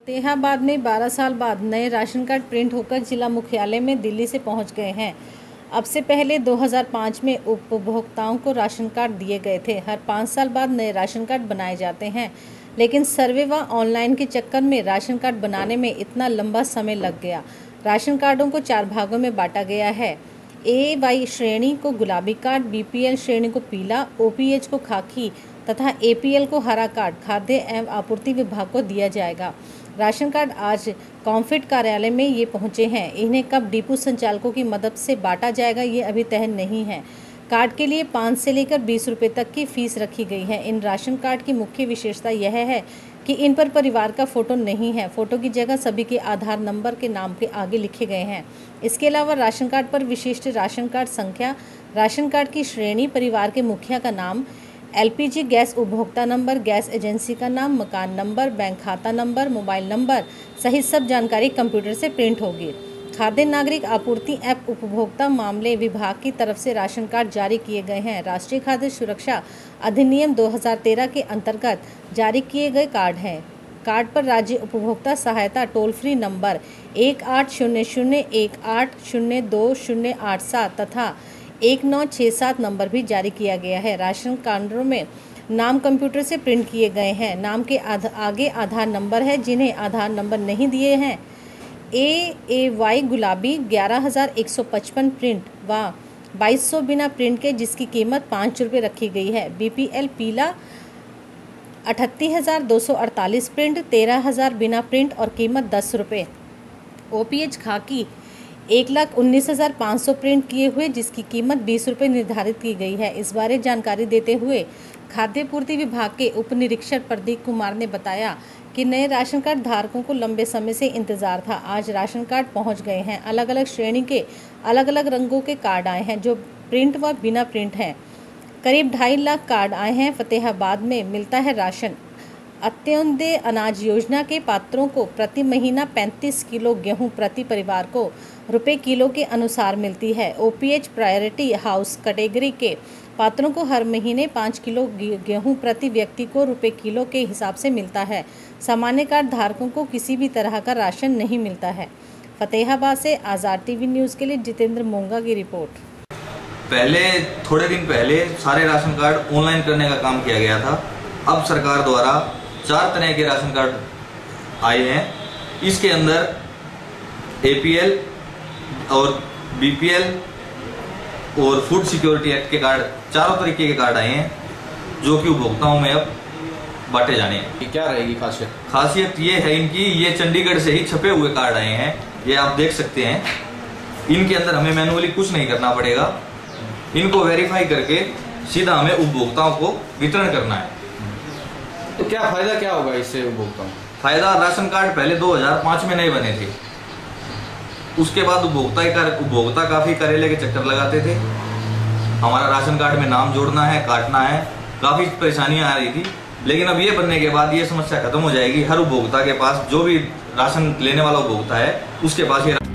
फतेहाबाद में 12 साल बाद नए राशन कार्ड प्रिंट होकर जिला मुख्यालय में दिल्ली से पहुंच गए हैं। अब से पहले 2005 में उपभोक्ताओं को राशन कार्ड दिए गए थे। हर 5 साल बाद नए राशन कार्ड बनाए जाते हैं, लेकिन सर्वे व ऑनलाइन के चक्कर में राशन कार्ड बनाने में इतना लंबा समय लग गया। राशन कार्डों को 4 भागों में बांटा गया है। A-Y श्रेणी को गुलाबी कार्ड, BPL श्रेणी को पीला, OPH को खाकी तथा APL को हरा कार्ड खाद्य एवं आपूर्ति विभाग को दिया जाएगा। राशन कार्ड आज कॉम्फिट कार्यालय में ये पहुंचे हैं। इन्हें कब डिपो संचालकों की मदद से बांटा जाएगा ये अभी तय नहीं है। कार्ड के लिए 5 से लेकर 20 रुपये तक की फीस रखी गई है। इन राशन कार्ड की मुख्य विशेषता यह है कि इन पर परिवार का फोटो नहीं है। फोटो की जगह सभी के आधार नंबर के नाम के आगे लिखे गए हैं। इसके अलावा राशन कार्ड पर विशिष्ट राशन कार्ड संख्या, राशन कार्ड की श्रेणी, परिवार के मुखिया का नाम, LPG गैस उपभोक्ता नंबर, गैस एजेंसी का नाम, मकान नंबर, बैंक खाता नंबर, मोबाइल नंबर सहित सब जानकारी कंप्यूटर से प्रिंट होगी। खाद्य नागरिक आपूर्ति एवं उपभोक्ता मामले विभाग की तरफ से राशन कार्ड जारी किए गए हैं। राष्ट्रीय खाद्य सुरक्षा अधिनियम 2013 के अंतर्गत जारी किए गए कार्ड हैं। कार्ड पर राज्य उपभोक्ता सहायता टोल फ्री नंबर 180018028087 तथा 1967 नंबर भी जारी किया गया है। राशन कार्डों में नाम कंप्यूटर से प्रिंट किए गए हैं। नाम के आगे आधार नंबर है। जिन्हें आधार नंबर नहीं दिए हैं, A-Y गुलाबी 11,155 प्रिंट व 2200 बिना प्रिंट के, जिसकी कीमत 5 रुपये रखी गई है। BPL पीला 38,248 प्रिंट 13,000 बिना प्रिंट और कीमत 10 रुपये। OPH खाकी 1,19,500 प्रिंट किए हुए, जिसकी कीमत 20 रुपये निर्धारित की गई है। इस बारे जानकारी देते हुए खाद्य पूर्ति विभाग के उप निरीक्षक प्रदीप कुमार ने बताया कि नए राशन कार्ड धारकों को लंबे समय से इंतजार था। आज राशन कार्ड पहुंच गए हैं। अलग अलग श्रेणी के अलग अलग रंगों के कार्ड आए हैं, जो प्रिंट व बिना प्रिंट हैं। करीब 2.5 लाख कार्ड आए हैं। फतेहाबाद में मिलता है राशन। अंत्योदय अनाज योजना के पात्रों को प्रति महीना 35 किलो गेहूं प्रति परिवार को रुपये किलो के अनुसार मिलती है। OPH प्रायोरिटी हाउस कैटेगरी के पात्रों को हर महीने 5 किलो गेहूं प्रति व्यक्ति को रुपये किलो के हिसाब से मिलता है। सामान्य कार्ड धारकों को किसी भी तरह का राशन नहीं मिलता है। फतेहाबाद से आज़ाद TV न्यूज़ के लिए जितेंद्र मोंगा की रिपोर्ट। थोड़े दिन पहले सारे राशन कार्ड ऑनलाइन करने का काम किया गया था। अब सरकार द्वारा 4 तरह के राशन कार्ड आए हैं। इसके अंदर APL और BPL और फूड सिक्योरिटी एक्ट के कार्ड, चारों तरीके के कार्ड आए हैं, जो कि उपभोक्ताओं में अब बांटे जाने हैं। क्या रहेगी खासियत? खासियत ये है इनकी, ये चंडीगढ़ से ही छपे हुए कार्ड आए हैं। ये आप देख सकते हैं। इनके अंदर हमें मैनुअली कुछ नहीं करना पड़ेगा। इनको वेरीफाई करके सीधा हमें उपभोक्ताओं को वितरण करना है। तो क्या फायदा क्या होगा इससे उपभोक्ताओं? फायदा, राशन कार्ड पहले 2005 में नहीं बने थे। उसके बाद उपभोक्ता काफी करेले के चक्कर लगाते थे। हमारा राशन कार्ड में नाम जोड़ना है, काटना है, काफी परेशानियां आ रही थी। लेकिन अब ये बनने के बाद ये समस्या खत्म हो जाएगी। हर उपभोक्ता के पास, जो भी राशन लेने वाला उपभोक्ता है, उसके पास ये